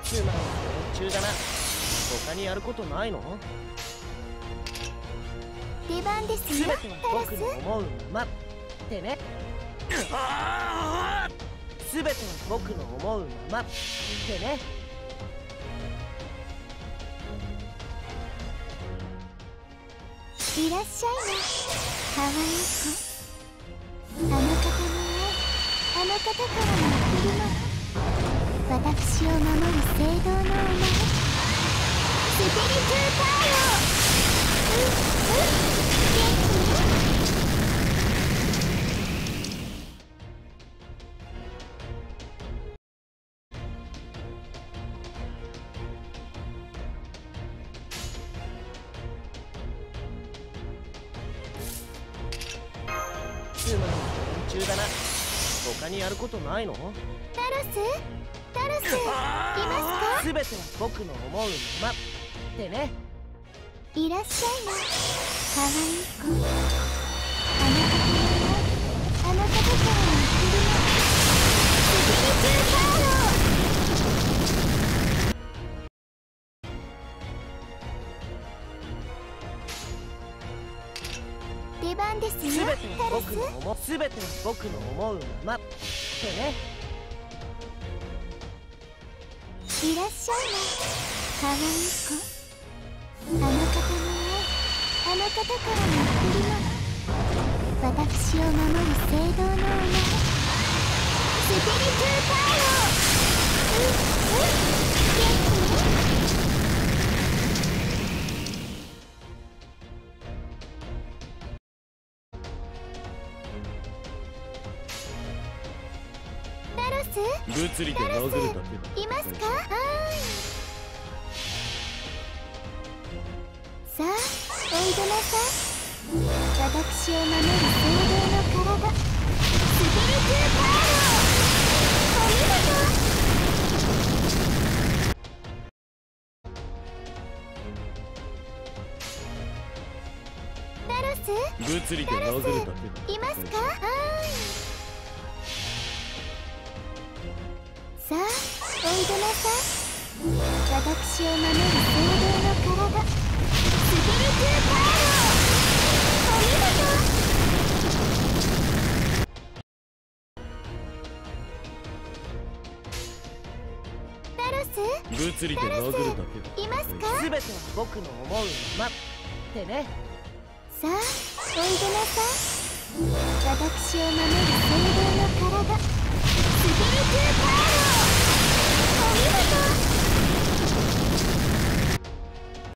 つまり中だな。他にやることないの？ 出番です全よ、 ては僕の思うままってね。全ては僕の思うままってね。 いらっしゃいま、かわいい子。あの方の愛、あの方からの贈り物。私を守る聖堂のお前、スピリチューターよ。元気？ つまり連中だな。他にやることないの？ タロスいますか？ 全ては僕の思うままってね。 いらっしゃいま、かわいい子。あの方の愛、あの方からの贈り物。スピリチューターよ。出番ですよ、 全てはタロ僕のス。 思う、全ては僕の思うままってね。 いらっしゃいま、かわいい子。あの方の愛、あの方からの贈り物。私を守る聖堂のお前、スピリチューターよ。元気？タロス物理で殴るだけいますか？はーい。さあ、おいでなさい。私を守る聖堂の体、スピリチューターよ。お見事。タロス物理で殴るだけいますか？はーい。さあ、おいでなさい。私を守る聖堂の体、スピリチューターよ。お見事。タロス物理で殴るだけいますか？ 全ては僕の思うままってね。 さあ、おいでなさい。私を守る聖堂の体、